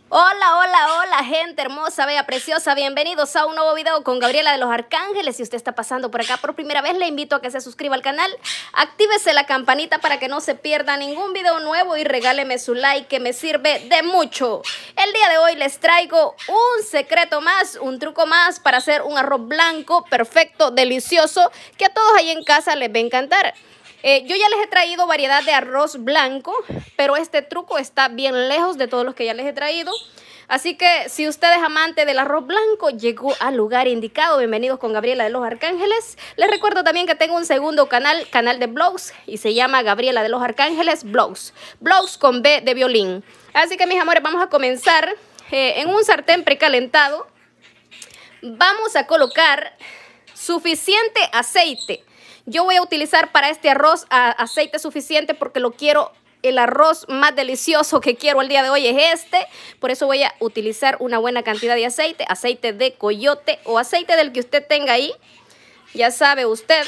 Hola, hola, hola, gente hermosa, bella, preciosa. Bienvenidos a un nuevo video con Gabriela de los Arcángeles. Si usted está pasando por acá por primera vez, le invito a que se suscriba al canal. Actívese la campanita para que no se pierda ningún video nuevo y regáleme su like que me sirve de mucho. El día de hoy les traigo un secreto más, un truco más para hacer un arroz blanco perfecto, delicioso, que a todos ahí en casa les va a encantar. Yo ya les he traído variedad de arroz blanco, pero este truco está bien lejos de todos los que ya les he traído. Así que si usted es amante del arroz blanco, llegó al lugar indicado. Bienvenidos con Gabriela de los Arcángeles. Les recuerdo también que tengo un segundo canal de vlogs y se llama Gabriela de los Arcángeles Vlogs. Vlogs con B de violín. Así que mis amores, vamos a comenzar en un sartén precalentado. Vamos a colocar suficiente aceite. Yo voy a utilizar para este arroz aceite suficiente porque lo quiero, el arroz más delicioso que quiero el día de hoy es este. Por eso voy a utilizar una buena cantidad de aceite, aceite de coyote o aceite del que usted tenga ahí. Ya sabe usted,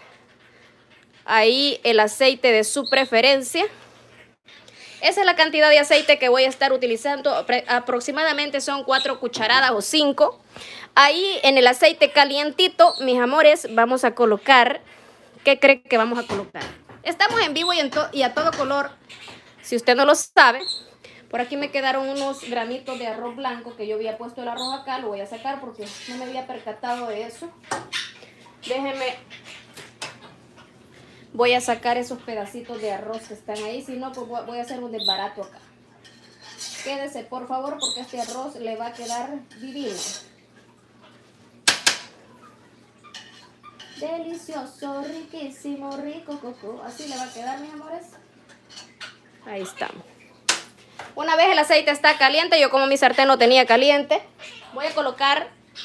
ahí el aceite de su preferencia. Esa es la cantidad de aceite que voy a estar utilizando, aproximadamente son 4 cucharadas o 5. Ahí en el aceite calientito, mis amores, vamos a colocar... ¿Qué cree que vamos a colocar? Estamos en vivo y a todo color. Si usted no lo sabe, por aquí me quedaron unos granitos de arroz blanco que yo había puesto el arroz acá. Lo voy a sacar porque no me había percatado de eso. Déjenme. Voy a sacar esos pedacitos de arroz que están ahí. Si no, pues voy a hacer un desbarato acá. Quédese, por favor, porque este arroz le va a quedar divino. Delicioso, riquísimo, rico, coco. Así le va a quedar, mis amores. Ahí estamos. Una vez el aceite está caliente, yo como mi sartén lo tenía caliente, voy a colocar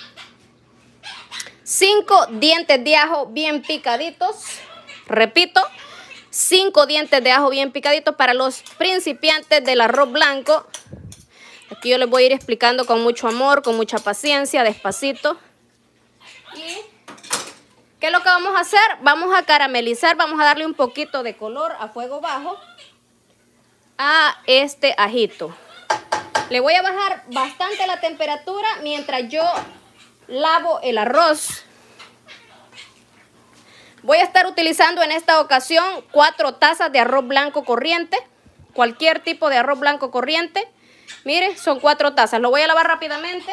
5 dientes de ajo bien picaditos. Repito, 5 dientes de ajo bien picaditos para los principiantes del arroz blanco. Aquí yo les voy a ir explicando con mucho amor, con mucha paciencia, despacito. Y... ¿qué es lo que vamos a hacer? Vamos a caramelizar, vamos a darle un poquito de color a fuego bajo a este ajito. Le voy a bajar bastante la temperatura mientras yo lavo el arroz. Voy a estar utilizando en esta ocasión 4 tazas de arroz blanco corriente. Cualquier tipo de arroz blanco corriente. Mire, son 4 tazas. Lo voy a lavar rápidamente.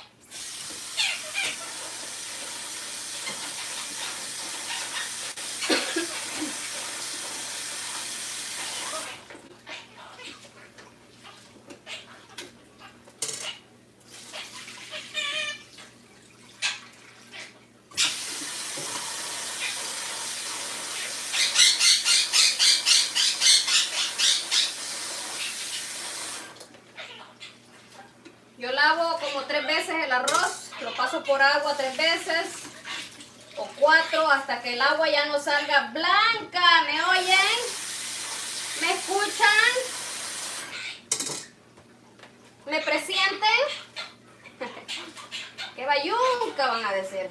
Yo lavo como 3 veces el arroz, lo paso por agua 3 veces o 4 hasta que el agua ya no salga blanca. ¿Me oyen? ¿Me escuchan? ¿Me presienten? ¡Qué bayunca van a decir!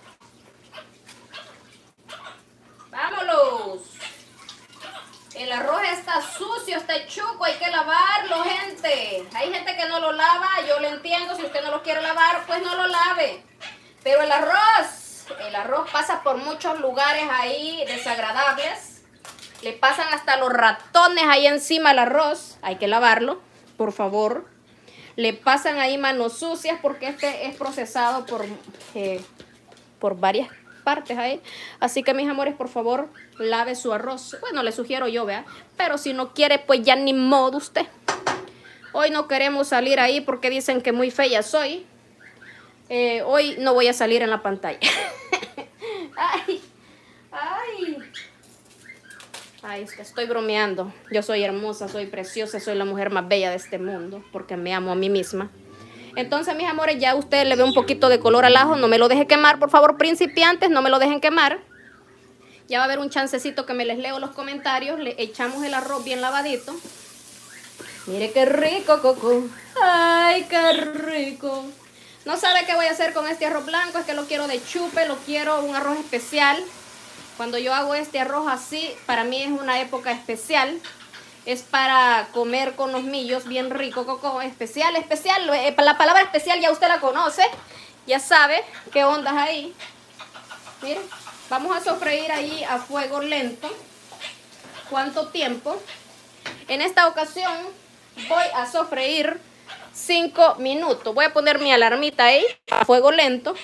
¡Vámonos! El arroz está sucio, está chuco, hay que lavarlo, gente. Hay gente que no lo lava, yo lo entiendo. Si usted no lo quiere lavar, pues no lo lave. Pero el arroz pasa por muchos lugares ahí desagradables. Le pasan hasta los ratones ahí encima al arroz. Hay que lavarlo, por favor. Le pasan ahí manos sucias porque este es procesado por varias partes ahí. Así que mis amores, por favor, lave su arroz. Bueno, le sugiero yo, vea. Pero si no quiere, pues ya ni modo usted. Hoy no queremos salir ahí porque dicen que muy fea soy. Hoy no voy a salir en la pantalla. Ay, ay. Ay, estoy bromeando. Yo soy hermosa, soy preciosa, soy la mujer más bella de este mundo porque me amo a mí misma. Entonces, mis amores, ya usted le ve un poquito de color al ajo. No me lo deje quemar, por favor, principiantes, no me lo dejen quemar. Ya va a haber un chancecito que me les leo los comentarios. Le echamos el arroz bien lavadito. Mire qué rico, coco. Ay, qué rico. No sabe qué voy a hacer con este arroz blanco. Es que lo quiero de chupe, lo quiero un arroz especial. Cuando yo hago este arroz así, para mí es una época especial. Es para comer con los millos, bien rico, Coco. Especial. La palabra especial ya usted la conoce. Ya sabe qué ondas ahí. Miren, vamos a sofreír ahí a fuego lento. ¿Cuánto tiempo? En esta ocasión voy a sofreír 5 minutos. Voy a poner mi alarmita ahí, a fuego lento.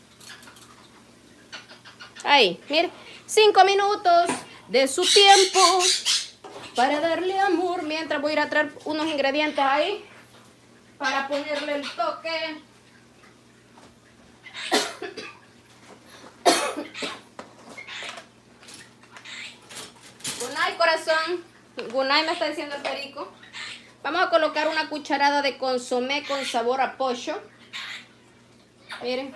Ahí, miren, 5 minutos de su tiempo para darle amor. Mientras voy a ir a traer unos ingredientes ahí para ponerle el toque. Gunay, corazón. Gunay me está diciendo el perico. Vamos a colocar una cucharada de consomé con sabor a pollo. Miren.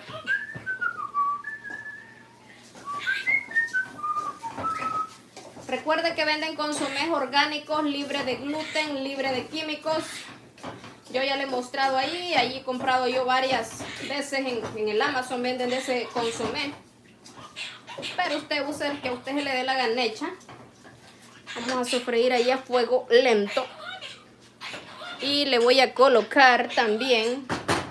Recuerden que venden consomés orgánicos, libre de gluten, libre de químicos. Yo ya le he mostrado ahí, allí he comprado yo varias veces en el Amazon, venden de ese consomé. Pero usted use el que a usted se le dé la ganecha. Vamos a sofreír ahí a fuego lento. Y le voy a colocar también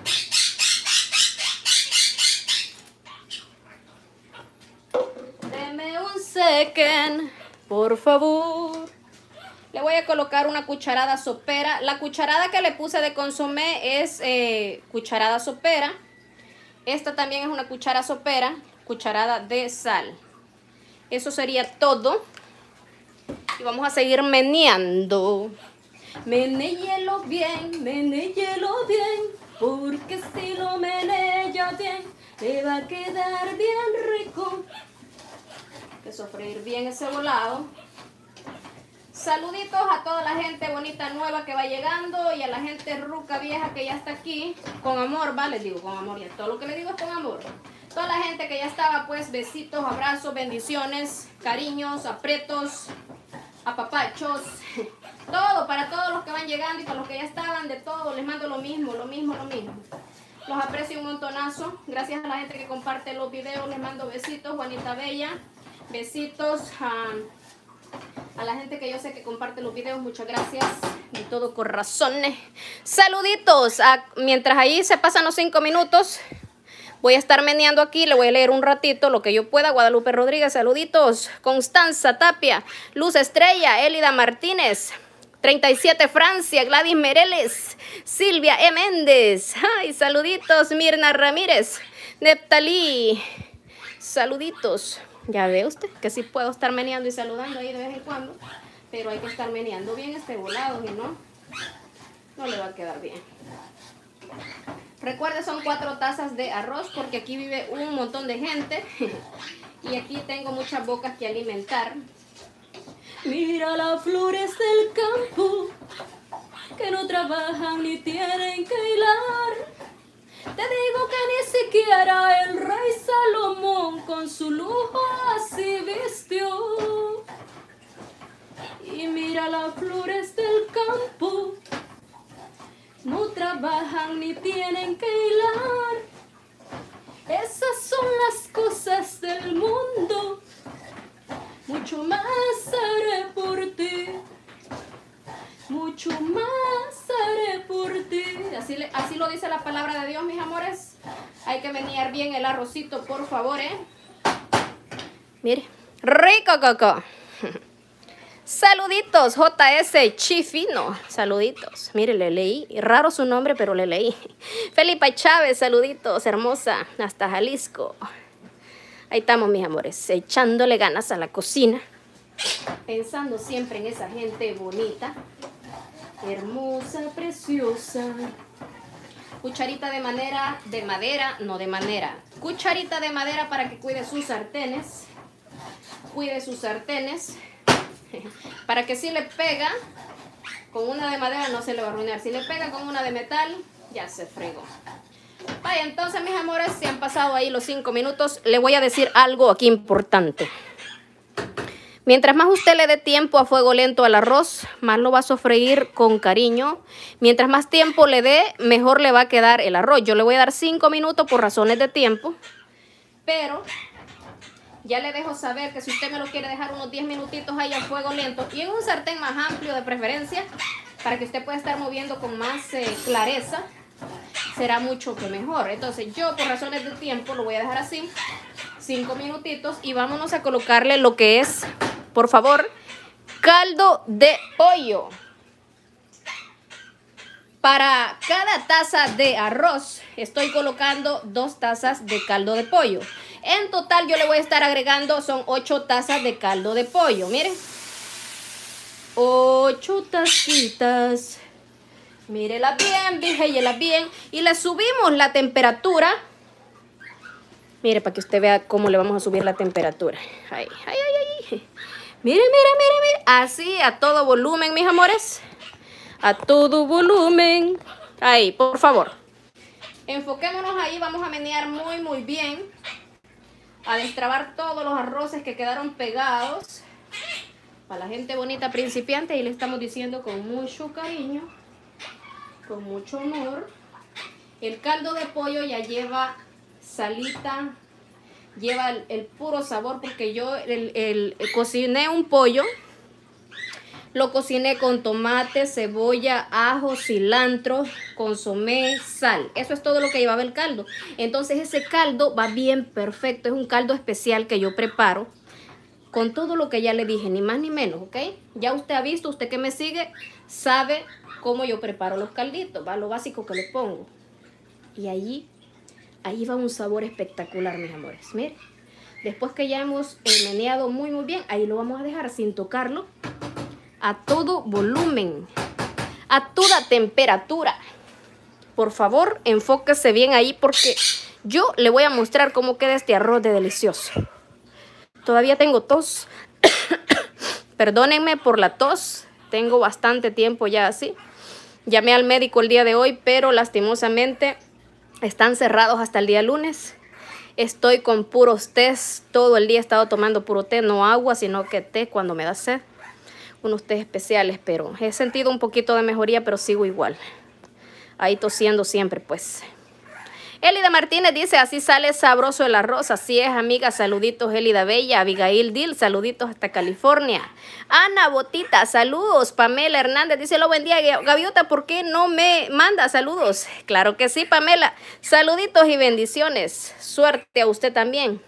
deme un second, por favor. Le voy a colocar una cucharada sopera. La cucharada que le puse de consomé es cucharada sopera. Esta también es una cuchara sopera, cucharada de sal. Eso sería todo. Y vamos a seguir meneando. Menéyelo bien, porque si lo menea bien, le va a quedar bien rico. Hay que sofreír bien ese volado. Saluditos a toda la gente bonita nueva que va llegando y a la gente ruca vieja que ya está aquí. Con amor, ¿vale? Digo con amor, ya todo lo que le digo es con amor. Toda la gente que ya estaba, pues besitos, abrazos, bendiciones, cariños, aprietos, apapachos. Todo, para todos los que van llegando y para los que ya estaban, de todo, les mando lo mismo. Los aprecio un montonazo. Gracias a la gente que comparte los videos, les mando besitos, Juanita Bella. Besitos a la gente que yo sé que comparte los videos, muchas gracias de todo corazón. Saluditos. Mientras ahí se pasan los 5 minutos, voy a estar meneando aquí, le voy a leer un ratito lo que yo pueda. Guadalupe Rodríguez, saluditos. Constanza Tapia, Luz Estrella, Elida Martínez, 37 Francia, Gladys Mereles, Silvia E. Méndez, ay, saluditos. Mirna Ramírez, Neptalí, saluditos. Ya ve usted que sí puedo estar meneando y saludando ahí de vez en cuando, pero hay que estar meneando bien este volado, y no le va a quedar bien. Recuerde, son 4 tazas de arroz porque aquí vive un montón de gente y aquí tengo muchas bocas que alimentar. Mira las flores del campo que no trabajan ni tienen que hilar. Te digo que ni siquiera el rey Salomón con su lujo así vistió. Y mira las flores del campo, no trabajan ni tienen que hilar. Esas son las cosas del mundo, mucho más haré por ti. Mucho más haré por ti. Así lo dice la palabra de Dios, mis amores. Hay que menear bien el arrocito, por favor, Mire, rico, Coco. Saluditos, JS Chifino. Saluditos. Mire, le leí. Raro su nombre, pero le leí. Felipa Chávez, saluditos, hermosa. Hasta Jalisco. Ahí estamos, mis amores, echándole ganas a la cocina. Pensando siempre en esa gente bonita, hermosa, preciosa. Cucharita de madera, cucharita de madera para que cuide sus sartenes. Cuide sus sartenes. Para que si le pega con una de madera no se le va a arruinar. Si le pega con una de metal, ya se fregó. Vaya, entonces, mis amores, se han pasado ahí los 5 minutos. Le voy a decir algo aquí importante. Mientras más usted le dé tiempo a fuego lento al arroz, más lo va a sofreír con cariño. Mientras más tiempo le dé, mejor le va a quedar el arroz. Yo le voy a dar 5 minutos por razones de tiempo. Pero Ya le dejo saber que si usted me lo quiere dejar unos 10 minutitos ahí a fuego lento y en un sartén más amplio de preferencia, para que usted pueda estar moviendo con más clareza, será mucho que mejor. Entonces yo por razones de tiempo lo voy a dejar así, 5 minutitos, y vámonos a colocarle lo que es, por favor, caldo de pollo. Para cada taza de arroz estoy colocando 2 tazas de caldo de pollo. En total yo le voy a estar agregando, son 8 tazas de caldo de pollo. Miren, 8 tacitas. Mírela bien, víjela bien. Y le subimos la temperatura. Mire, para que usted vea cómo le vamos a subir la temperatura. Ay, ay, ay, ay. Miren, miren, miren, miren. Así, a todo volumen, mis amores. A todo volumen. Ahí, por favor. Enfoquémonos ahí, vamos a menear muy, muy bien. A destrabar todos los arroces que quedaron pegados. Para la gente bonita principiante, y le estamos diciendo con mucho cariño, con mucho amor. El caldo de pollo ya lleva salita, lleva el puro sabor, porque yo cociné un pollo. Lo cociné con tomate, cebolla, ajo, cilantro, consomé, sal. Eso es todo lo que llevaba el caldo. Entonces ese caldo va bien perfecto. Es un caldo especial que yo preparo con todo lo que ya le dije, ni más ni menos, ¿ok? Ya usted ha visto, usted que me sigue, sabe cómo yo preparo los calditos, ¿va? Lo básico que le pongo. Y ahí va un sabor espectacular, mis amores. Miren, después que ya hemos meneado muy, muy bien, ahí lo vamos a dejar sin tocarlo. A todo volumen, a toda temperatura. Por favor, enfóquese bien ahí, porque yo le voy a mostrar cómo queda este arroz de delicioso. Todavía tengo tos. Perdónenme por la tos. Tengo bastante tiempo ya así. Llamé al médico el día de hoy, pero lastimosamente están cerrados hasta el día lunes. Estoy con puros tés. Todo el día he estado tomando puro té, no agua, sino que té cuando me da sed. Unos tés especiales, pero he sentido un poquito de mejoría, pero sigo igual. Ahí tosiendo siempre, pues. Elida Martínez dice, así sale sabroso el arroz. Así es, amiga. Saluditos, Elida Bella. Abigail Dil, saluditos hasta California. Ana Botita, saludos. Pamela Hernández dice, lo buen día, Gaviota, ¿por qué no me manda saludos? Claro que sí, Pamela. Saluditos y bendiciones. Suerte a usted también.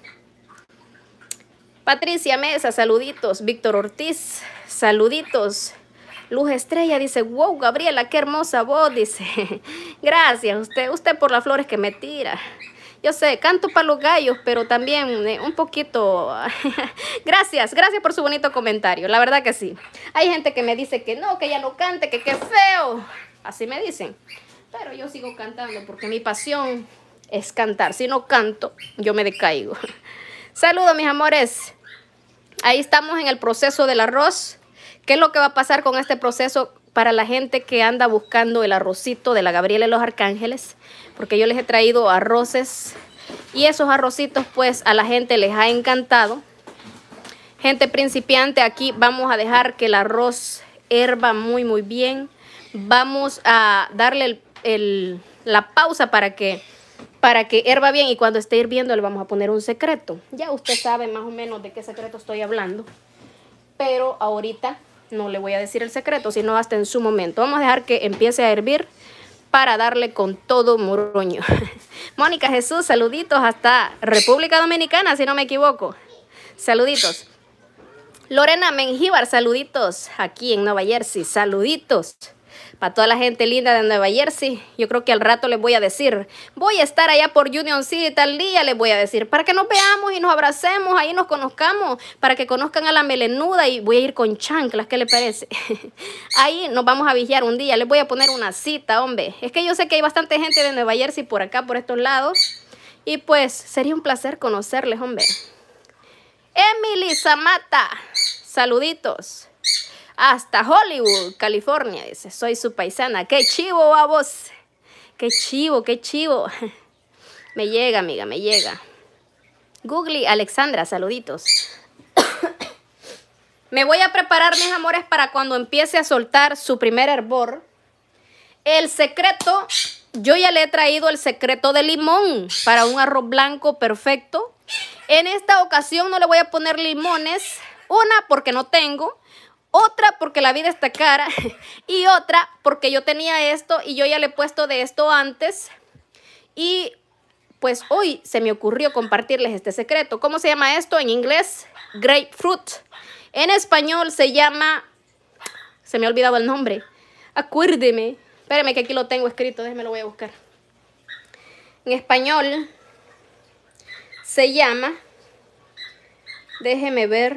Patricia Mesa, saluditos. Víctor Ortiz, saluditos. Luz Estrella dice, wow, Gabriela, qué hermosa voz, dice. Gracias, usted por las flores que me tira. Yo sé, canto para los gallos, pero también un poquito... Gracias por su bonito comentario, la verdad que sí. Hay gente que me dice que no, que ya no cante, que qué feo. Así me dicen. Pero yo sigo cantando porque mi pasión es cantar. Si no canto, yo me decaigo. Saludos, mis amores. Ahí estamos en el proceso del arroz. ¿Qué es lo que va a pasar con este proceso para la gente que anda buscando el arrocito de la Gabriela y los Arcángeles? Porque yo les he traído arroces y esos arrocitos pues a la gente les ha encantado. Gente principiante, aquí vamos a dejar que el arroz herva muy muy bien. Vamos a darle la pausa para que herva bien, y cuando esté hirviendo le vamos a poner un secreto. Ya usted sabe más o menos de qué secreto estoy hablando, pero ahorita no le voy a decir el secreto, sino hasta en su momento. Vamos a dejar que empiece a hervir para darle con todo moroño. Mónica Jesús, saluditos hasta República Dominicana, si no me equivoco. Saluditos. Lorena Mengíbar, saluditos aquí en Nueva Jersey. Saluditos. Para toda la gente linda de Nueva Jersey, yo creo que al rato les voy a decir, voy a estar allá por Union City tal día, les voy a decir, para que nos veamos y nos abracemos, ahí nos conozcamos, para que conozcan a la melenuda, y voy a ir con chanclas, ¿qué le parece? Ahí nos vamos a vigiar un día, les voy a poner una cita, hombre. Es que yo sé que hay bastante gente de Nueva Jersey por acá, por estos lados, y pues sería un placer conocerles, hombre. Emily Zamata, saluditos. Hasta Hollywood, California, dice, soy su paisana. ¡Qué chivo a vos! ¡Qué chivo, qué chivo! Me llega, amiga, me llega. Googly Alexandra, saluditos. Me voy a preparar, mis amores, para cuando empiece a soltar su primer hervor. El secreto, yo ya le he traído el secreto de limón para un arroz blanco perfecto. En esta ocasión no le voy a poner limones. Una, porque no tengo. Otra, porque la vida está cara. Y otra, porque yo tenía esto y yo ya le he puesto de esto antes. Y pues hoy se me ocurrió compartirles este secreto. ¿Cómo se llama esto? En inglés, grapefruit. En español se llama... Se me ha olvidado el nombre. Acuérdeme. Espéreme que aquí lo tengo escrito. Déjeme lo voy a buscar. En español se llama... Déjeme ver.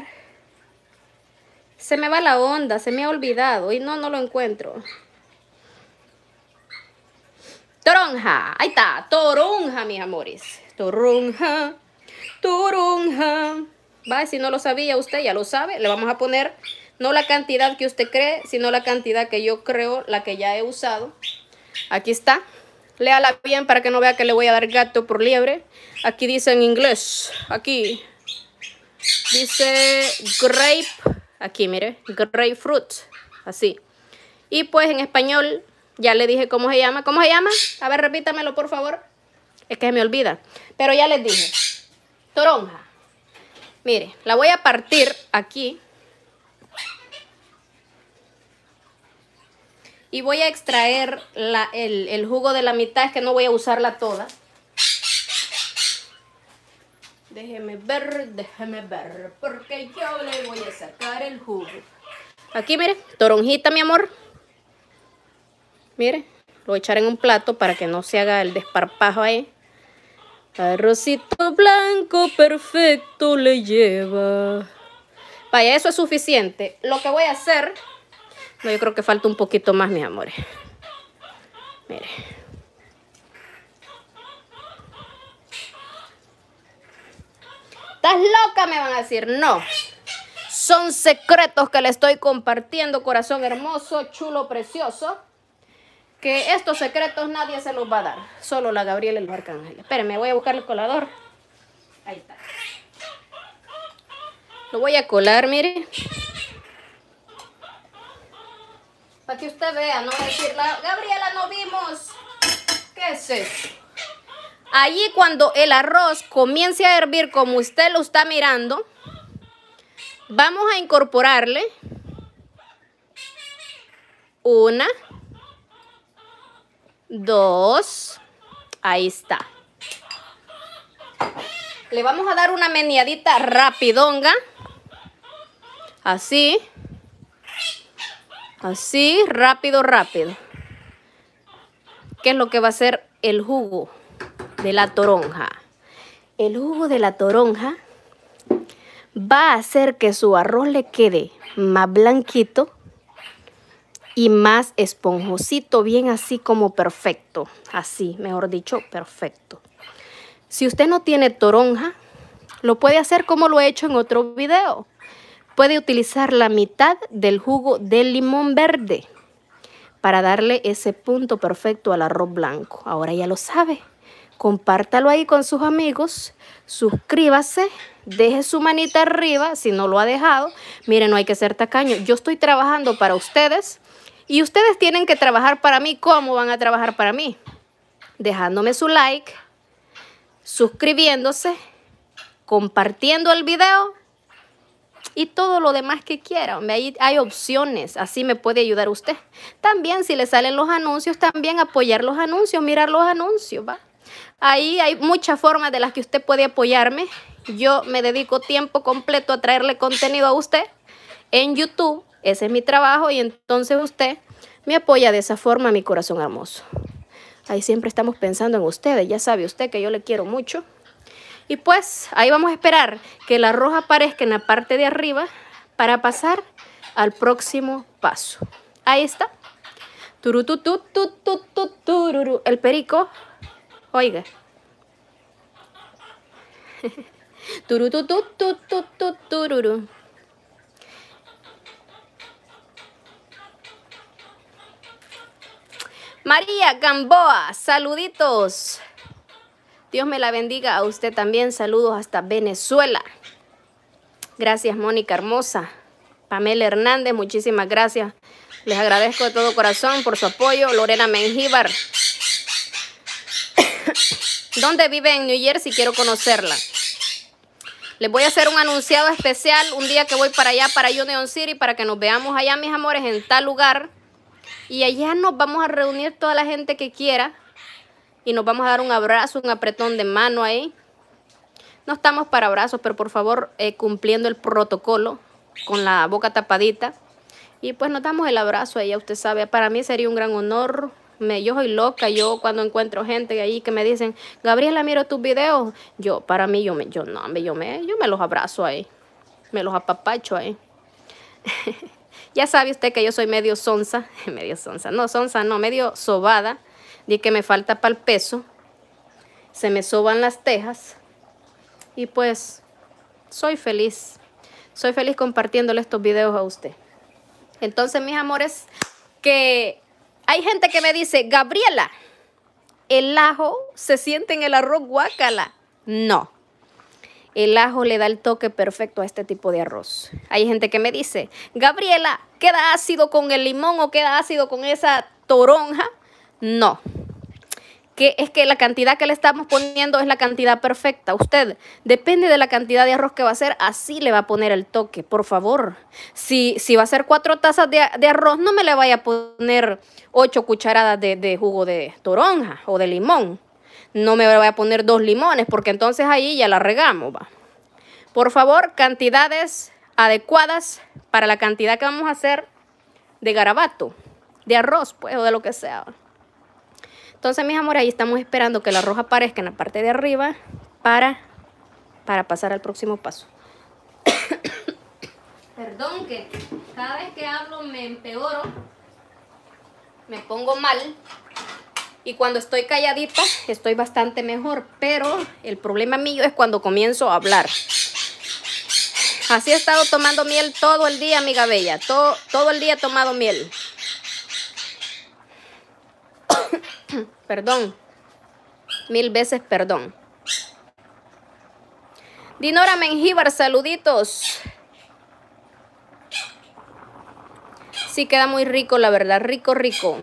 Se me va la onda. Se me ha olvidado. Y no lo encuentro. Toronja. Ahí está. Toronja, mis amores. Toronja. Toronja. Va, si no lo sabía usted, ya lo sabe. Le vamos a poner no la cantidad que usted cree, sino la cantidad que yo creo, la que ya he usado. Aquí está. Léala bien para que no vea que le voy a dar gato por liebre. Aquí dice en inglés. Aquí. Dice grape. Aquí, mire. Grapefruit. Así. Y pues en español... Ya le dije cómo se llama. ¿Cómo se llama? A ver, repítamelo, por favor. Es que se me olvida. Pero ya les dije. Toronja. Mire, la voy a partir aquí. Y voy a extraer el jugo de la mitad. Es que no voy a usarla toda. Déjeme ver. Porque yo le voy a sacar el jugo. Aquí, mire. Toronjita, mi amor. Mire, lo voy a echar en un plato para que no se haga el desparpajo ahí. Arrocito blanco perfecto le lleva. Vaya, eso es suficiente. Lo que voy a hacer... No, yo creo que falta un poquito más, mis amores. Mire. ¿Estás loca? Me van a decir. No. Son secretos que le estoy compartiendo, corazón hermoso, chulo, precioso. Que estos secretos nadie se los va a dar. Solo la Gabriela y los arcángeles. Espérenme, voy a buscar el colador. Ahí está. Lo voy a colar, mire. Para que usted vea, no decir, Gabriela, no vimos. ¿Qué es eso? Allí cuando el arroz comience a hervir como usted lo está mirando, vamos a incorporarle una... 2, ahí está. Le vamos a dar una meneadita rapidonga. Así. Así, rápido. ¿Qué es lo que va a hacer el jugo de la toronja? El jugo de la toronja va a hacer que su arroz le quede más blanquito y más esponjosito, bien así como perfecto. Así, mejor dicho, perfecto. Si usted no tiene toronja, lo puede hacer como lo he hecho en otro video. Puede utilizar la mitad del jugo del limón verde para darle ese punto perfecto al arroz blanco. Ahora ya lo sabe. Compártalo ahí con sus amigos. Suscríbase. Deje su manita arriba si no lo ha dejado. Miren, no hay que ser tacaño. Yo estoy trabajando para ustedes. Y ustedes tienen que trabajar para mí. ¿Cómo van a trabajar para mí? Dejándome su like, suscribiéndose, compartiendo el video y todo lo demás que quieran. Ahí hay opciones, así me puede ayudar usted. También si le salen los anuncios, también apoyar los anuncios, mirar los anuncios, ¿va? Ahí hay muchas formas de las que usted puede apoyarme. Yo me dedico tiempo completo a traerle contenido a usted en YouTube. Ese es mi trabajo y entonces usted me apoya de esa forma, mi corazón hermoso. Ahí siempre estamos pensando en ustedes. Ya sabe usted que yo le quiero mucho. Y pues ahí vamos a esperar que el arroz aparezca en la parte de arriba para pasar al próximo paso. Ahí está. Tururú. El perico. Oiga. Tururú. María Gamboa, saluditos. Dios me la bendiga a usted también. Saludos hasta Venezuela. Gracias, Mónica hermosa. Pamela Hernández, muchísimas gracias. Les agradezco de todo corazón por su apoyo. Lorena Mengíbar. ¿Dónde vive en New Jersey? Quiero conocerla. Les voy a hacer un anunciado especial un día que voy para allá, para Union City, para que nos veamos allá, mis amores, en tal lugar. Y allá nos vamos a reunir toda la gente que quiera. Y nos vamos a dar un abrazo, un apretón de mano ahí. No estamos para abrazos, pero por favor, cumpliendo el protocolo, con la boca tapadita. Y pues nos damos el abrazo ahí, usted sabe. Para mí sería un gran honor. Yo soy loca, yo cuando encuentro gente ahí que me dicen, Gabriela, miro tus videos. Yo me los abrazo ahí. Me los apapacho ahí. Ya sabe usted que yo soy medio sonsa. Medio sobada. De que me falta para el peso. Se me soban las tejas. Y pues, soy feliz. Soy feliz compartiéndole estos videos a usted. Entonces, mis amores, que hay gente que me dice, Gabriela, ¿el ajo se siente en el arroz guácala? No. El ajo le da el toque perfecto a este tipo de arroz. Hay gente que me dice, Gabriela, ¿queda ácido con el limón o queda ácido con esa toronja? No. Es que la cantidad que le estamos poniendo es la cantidad perfecta. Usted, depende de la cantidad de arroz que va a hacer, así le va a poner el toque, por favor. Si va a hacer 4 tazas de arroz, no me le vaya a poner 8 cucharadas de jugo de toronja o de limón. No me vaya a poner 2 limones, porque entonces ahí ya la regamos, va. Por favor, cantidades adecuadas para la cantidad que vamos a hacer de garabato, de arroz, pues, o de lo que sea. Entonces, mis amores, ahí estamos esperando que el arroz aparezca en la parte de arriba para pasar al próximo paso. Perdón que cada vez que hablo me empeoro, me pongo mal. Y cuando estoy calladita, estoy bastante mejor. Pero el problema mío es cuando comienzo a hablar. Así he estado tomando miel todo el día, amiga bella. Todo el día he tomado miel. Perdón. 1000 veces perdón. Dinora Mengíbar, saluditos. Sí, queda muy rico, la verdad. Rico, rico.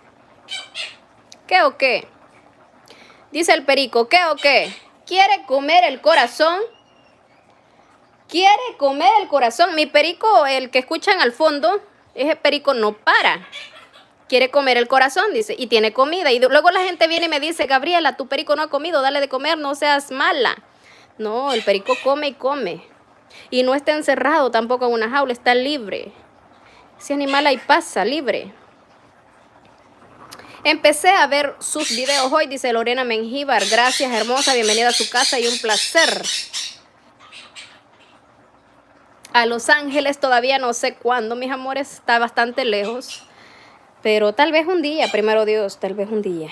¿Qué o qué? Dice el perico, ¿qué o qué? ¿Quiere comer el corazón? ¿Quiere comer el corazón? Mi perico, el que escuchan al fondo, ese perico no para. Quiere comer el corazón, dice, y tiene comida. Y luego la gente viene y me dice, Gabriela, tu perico no ha comido, dale de comer, no seas mala. No, el perico come y come. Y no está encerrado tampoco en una jaula, está libre. Ese animal ahí pasa, libre. Empecé a ver sus videos hoy, dice Lorena Mengíbar. Gracias, hermosa, bienvenida a su casa y un placer. A Los Ángeles todavía no sé cuándo, mis amores, está bastante lejos. Pero tal vez un día, primero Dios, tal vez un día.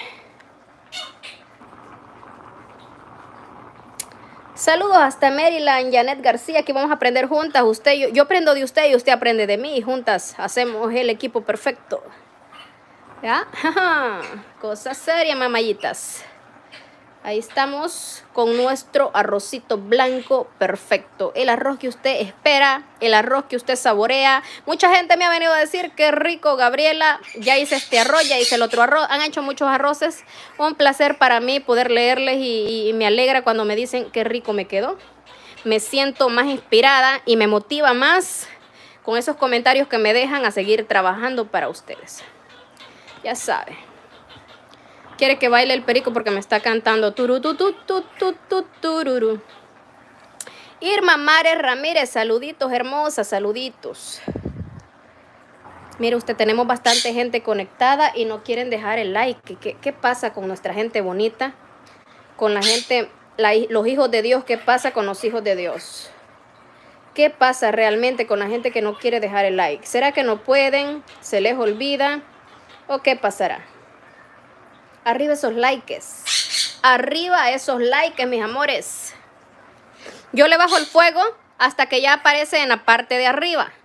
Saludos hasta Maryland, Janet García, aquí vamos a aprender juntas. Yo aprendo de usted y usted aprende de mí. Juntas hacemos el equipo perfecto. ¿Ya? Cosa seria, mamayitas. Ahí estamos con nuestro arrocito blanco perfecto. El arroz que usted espera, el arroz que usted saborea. Mucha gente me ha venido a decir, qué rico, Gabriela. Ya hice este arroz, ya hice el otro arroz. Han hecho muchos arroces. Un placer para mí poder leerles y me alegra cuando me dicen qué rico me quedó. Me siento más inspirada y me motiva más con esos comentarios que me dejan a seguir trabajando para ustedes. Ya sabe. Quiere que baile el perico porque me está cantando tururu. Irma Mares Ramírez, saluditos hermosas, saluditos. Mire usted, tenemos bastante gente conectada y no quieren dejar el like. ¿Qué pasa con nuestra gente bonita? Con la gente, los hijos de Dios, ¿qué pasa con los hijos de Dios? ¿Qué pasa realmente con la gente que no quiere dejar el like? ¿Será que no pueden? ¿Se les olvida? ¿O qué pasará? Arriba esos likes. Arriba esos likes, mis amores. Yo le bajo el fuego hasta que ya aparece en la parte de arriba.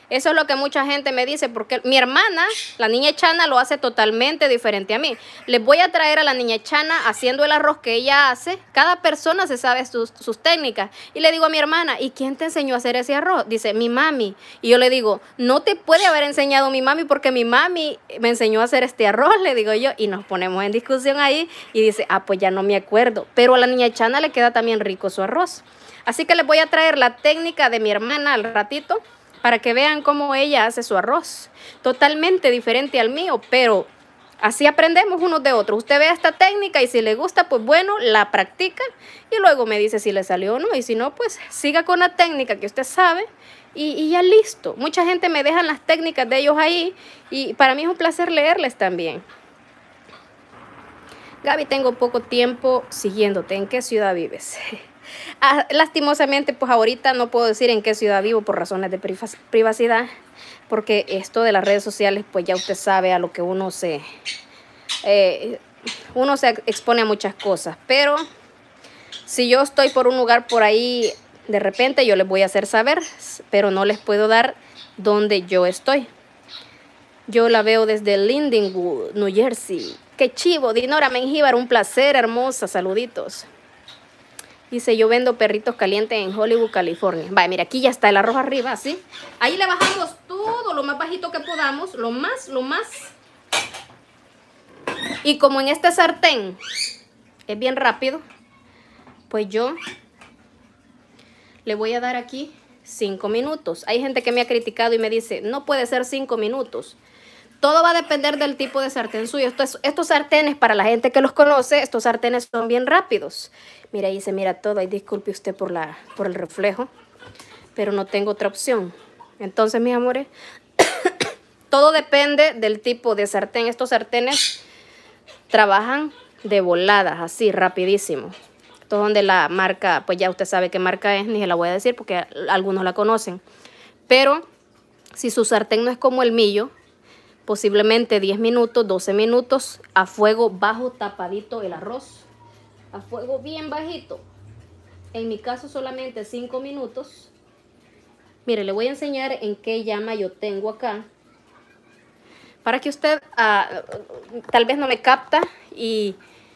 Eso es lo que mucha gente me dice, porque mi hermana, la niña Chana, lo hace totalmente diferente a mí. Les voy a traer a la niña Chana haciendo el arroz que ella hace. Cada persona se sabe sus técnicas. Y le digo a mi hermana, ¿y quién te enseñó a hacer ese arroz? Dice, mi mami. Y yo le digo, no te puede haber enseñado mi mami porque mi mami me enseñó a hacer este arroz, le digo yo. Y nos ponemos en discusión ahí y dice, pues ya no me acuerdo. Pero a la niña Chana le queda también rico su arroz. Así que les voy a traer la técnica de mi hermana al ratito, para que vean cómo ella hace su arroz. Totalmente diferente al mío, pero así aprendemos unos de otros. Usted ve esta técnica y si le gusta, pues bueno, la practica y luego me dice si le salió o no. Y si no, pues siga con la técnica que usted sabe y ya listo. Mucha gente me deja las técnicas de ellos ahí y para mí es un placer leerles también. Gaby, tengo poco tiempo siguiéndote. ¿En qué ciudad vives? Lastimosamente, pues ahorita no puedo decir en qué ciudad vivo por razones de privacidad, porque esto de las redes sociales, pues ya usted sabe a lo que uno se expone a muchas cosas. Pero si yo estoy por un lugar por ahí, de repente yo les voy a hacer saber, pero no les puedo dar dónde yo estoy. Yo la veo desde Lindenwood, New Jersey. ¡Qué chivo! Dinora Mengíbar, un placer, hermosa, saluditos. Dice, yo vendo perritos calientes en Hollywood, California. Vaya, mira, aquí ya está el arroz arriba, ¿sí? Ahí le bajamos todo lo más bajito que podamos, lo más. Y como en este sartén es bien rápido, pues yo le voy a dar aquí 5 minutos. Hay gente que me ha criticado y me dice, no puede ser 5 minutos. Todo va a depender del tipo de sartén suyo. Estos sartenes, para la gente que los conoce, estos sartenes son bien rápidos. Mira, ahí se mira todo. Ay, disculpe usted por el reflejo, pero no tengo otra opción. Entonces, mis amores, todo depende del tipo de sartén. Estos sartenes trabajan de voladas, así, rapidísimo. Esto es donde la marca, pues ya usted sabe qué marca es, ni se la voy a decir porque algunos la conocen. Pero si su sartén no es como el mío, posiblemente 10 minutos, 12 minutos, a fuego bajo, tapadito el arroz. A fuego bien bajito. En mi caso solamente 5 minutos. Mire, le voy a enseñar en qué llama yo tengo acá. Para que usted tal vez no me capta y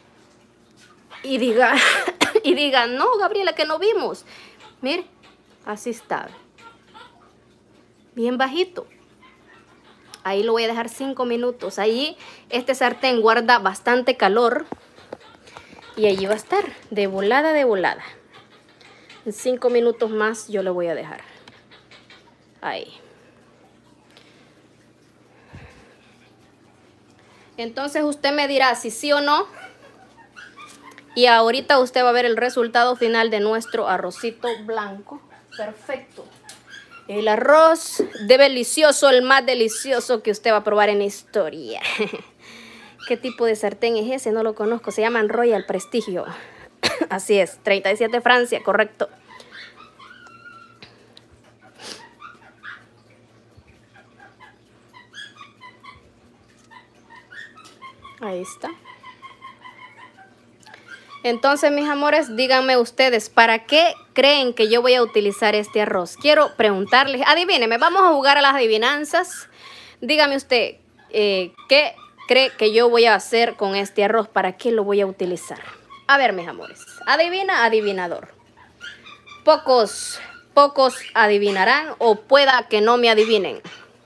diga, no, Gabriela, que no vimos. Mire, así está. Bien bajito. Ahí lo voy a dejar 5 minutos. Ahí este sartén guarda bastante calor. Y allí va a estar, de volada, de volada. En 5 minutos más yo lo voy a dejar. Ahí. Entonces usted me dirá si sí o no. Y ahorita usted va a ver el resultado final de nuestro arrocito blanco. Perfecto. El arroz delicioso, el más delicioso que usted va a probar en la historia. ¿Qué tipo de sartén es ese? No lo conozco. Se llaman Royal Prestigio. Así es, 37 Francia, correcto. Ahí está. Entonces, mis amores, díganme ustedes, ¿para qué creen que yo voy a utilizar este arroz? Quiero preguntarles, adivínenme, vamos a jugar a las adivinanzas. Dígame usted, ¿qué cree que yo voy a hacer con este arroz? ¿Para qué lo voy a utilizar? A ver, mis amores, adivina, adivinador. Pocos adivinarán o pueda que no me adivinen.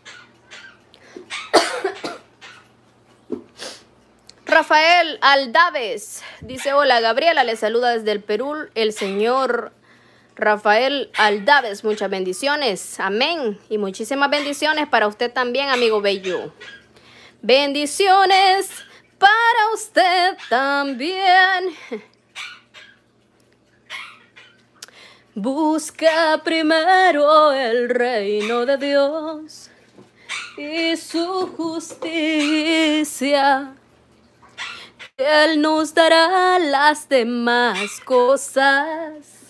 Rafael Aldaves dice, hola Gabriela, le saluda desde el Perú el señor Rafael Aldaves. Muchas bendiciones, amén. Y muchísimas bendiciones para usted también, amigo bello. Bendiciones para usted también. Busca primero el reino de Dios y su justicia. Él nos dará las demás cosas.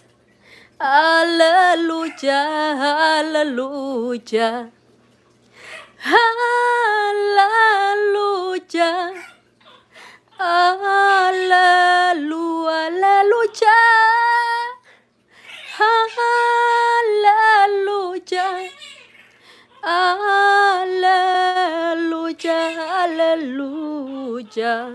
Aleluya, aleluya. Aleluya. Aleluya, aleluya. Aleluya. aleluya.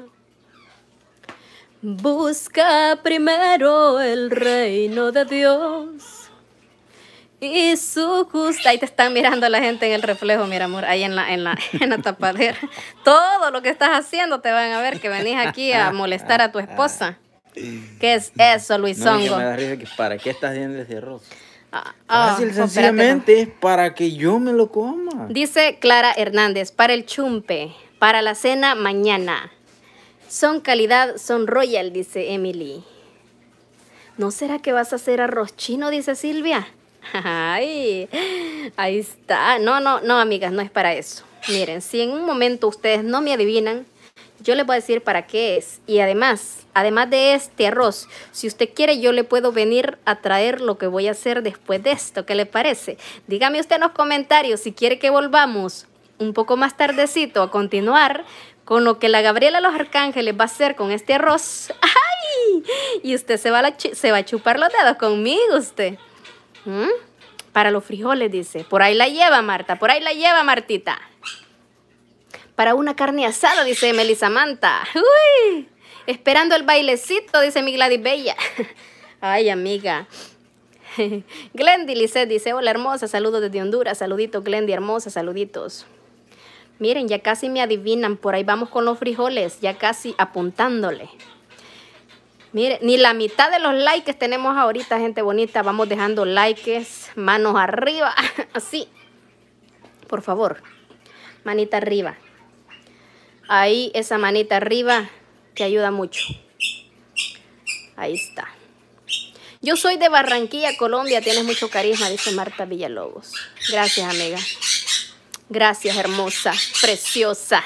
Busca primero el reino de Dios y su justicia. Ahí te están mirando la gente en el reflejo, mi amor, ahí en la tapadera. Todo lo que estás haciendo te van a ver que venís aquí a molestar a tu esposa. ¿Qué es eso, Luisongo? No, me da risa que ¿para qué estás viendo ese arroz? Fácil, sencillamente, para que yo me lo coma. Dice Clara Hernández, para el chumpe, para la cena mañana. Son calidad, son royal, dice Emily. ¿No será que vas a hacer arroz chino, dice Silvia? Ay, ahí está. No, amigas, no es para eso. Miren, si en un momento ustedes no me adivinan, yo les voy a decir para qué es. Y además de este arroz, si usted quiere, yo le puedo venir a traer lo que voy a hacer después de esto. ¿Qué le parece? Dígame usted en los comentarios si quiere que volvamos un poco más tardecito a continuar con lo que la Gabriela Los Arcángeles va a hacer con este arroz. ¡Ay! Y usted se va a chupar los dedos conmigo, usted. Para los frijoles, dice. Por ahí la lleva, Marta. Por ahí la lleva, Martita. Para una carne asada, dice Emily Samantha. ¡Uy! Esperando el bailecito, dice mi Gladys Bella. Ay, amiga. Glendy Lisset dice, hola hermosa, saludos desde Honduras. Saluditos, Glendy, hermosa, saluditos. Miren, ya casi me adivinan. Por ahí vamos con los frijoles, ya casi apuntándole. Miren, ni la mitad de los likes tenemos ahorita, gente bonita. Vamos dejando likes, manos arriba, así. Por favor, manita arriba. Ahí, esa manita arriba te ayuda mucho. Ahí está. Yo soy de Barranquilla, Colombia. Tienes mucho carisma, dice Marta Villalobos. Gracias, amiga. Gracias, hermosa, preciosa.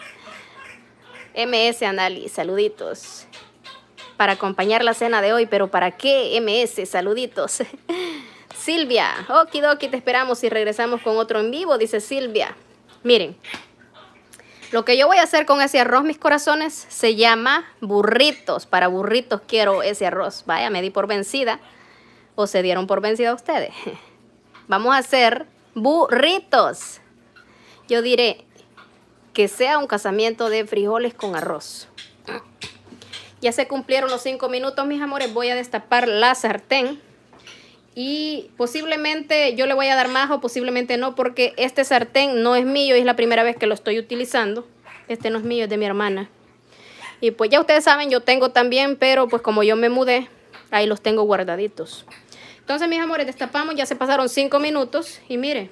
MS Anali, saluditos. Para acompañar la cena de hoy, pero ¿para qué, MS? Saluditos. Silvia, okidoki, te esperamos y regresamos con otro en vivo, dice Silvia. Miren. Lo que yo voy a hacer con ese arroz, mis corazones, se llama burritos. Para burritos quiero ese arroz. Vaya, me di por vencida. ¿O se dieron por vencida ustedes? Vamos a hacer burritos. Yo diré que sea un casamiento de frijoles con arroz. Ya se cumplieron los 5 minutos, mis amores. Voy a destapar la sartén. Y posiblemente yo le voy a dar más o posiblemente no, porque este sartén no es mío y es la primera vez que lo estoy utilizando. Este no es mío, es de mi hermana. Y pues ya ustedes saben, yo tengo también, pero pues como yo me mudé, ahí los tengo guardaditos. Entonces, mis amores, destapamos, ya se pasaron 5 minutos y mire,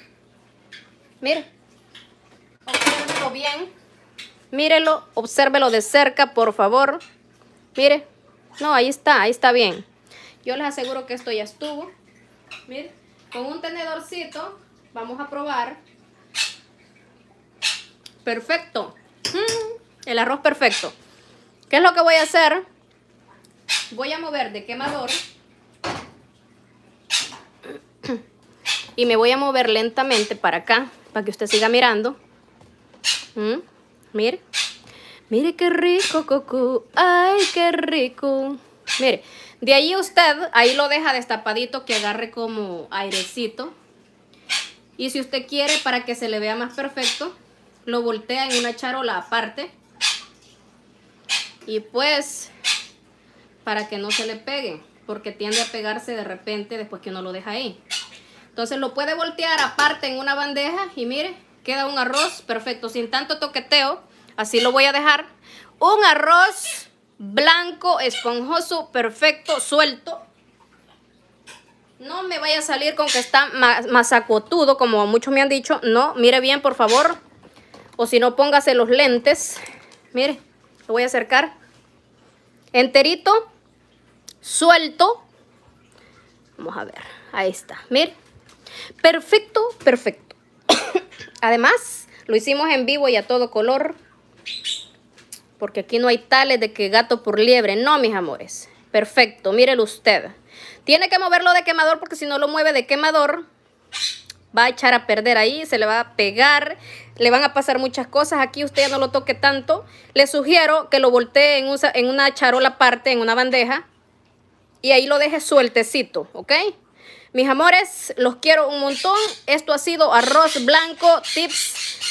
obsérvelo bien, mírelo, obsérvelo de cerca, por favor. Mire, no, ahí está bien. Yo les aseguro que esto ya estuvo. Mire, con un tenedorcito vamos a probar. Perfecto. El arroz perfecto. ¿Qué es lo que voy a hacer? Voy a mover de quemador. Y me voy a mover lentamente para acá, para que usted siga mirando. Mire. Mire qué rico, coco. Ay, qué rico. Mire. De ahí usted, ahí lo deja destapadito que agarre como airecito. Y si usted quiere, para que se le vea más perfecto, lo voltea en una charola aparte. Y pues, para que no se le pegue, porque tiende a pegarse de repente después que uno lo deja ahí. Entonces lo puede voltear aparte en una bandeja y mire, queda un arroz perfecto, sin tanto toqueteo. Así lo voy a dejar. Un arroz blanco, esponjoso, perfecto, suelto. No me vaya a salir con que está masacotudo, como muchos me han dicho. No, mire bien, por favor. O si no, póngase los lentes. Mire, lo voy a acercar. Enterito, suelto. Vamos a ver, ahí está. Mire, perfecto, perfecto. Además, lo hicimos en vivo y a todo color. Porque aquí no hay tales de que gato por liebre. No, mis amores. Perfecto, mírelo usted. Tiene que moverlo de quemador porque si no lo mueve de quemador, va a echar a perder ahí, se le va a pegar, le van a pasar muchas cosas. Aquí usted ya no lo toque tanto. Le sugiero que lo voltee en una charola aparte, en una bandeja. Y ahí lo deje sueltecito, ¿ok? Mis amores, los quiero un montón. Esto ha sido arroz blanco, tips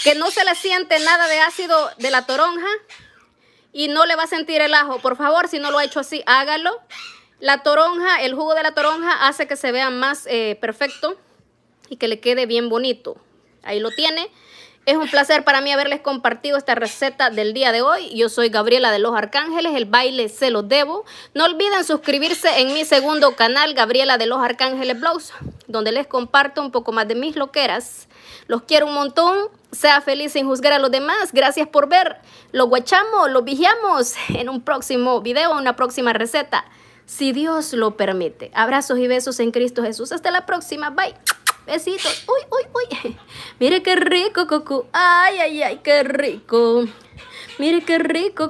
que no se le siente nada de ácido de la toronja y no le va a sentir el ajo. Por favor, si no lo ha hecho así, hágalo. La toronja, el jugo de la toronja hace que se vea más perfecto y que le quede bien bonito. Ahí lo tiene. Es un placer para mí haberles compartido esta receta del día de hoy. Yo soy Gabriela de los Arcángeles, el baile se lo debo. No olviden suscribirse en mi segundo canal, Gabriela de los Arcángeles Blogs, donde les comparto un poco más de mis loqueras. Los quiero un montón. Sea feliz sin juzgar a los demás. Gracias por ver. Los guachamos, los vigiamos en un próximo video, una próxima receta, si Dios lo permite. Abrazos y besos en Cristo Jesús. Hasta la próxima. Bye. Besitos. Uy, uy, uy. Mire qué rico, Coco. Ay, ay, ay, qué rico. Mire qué rico.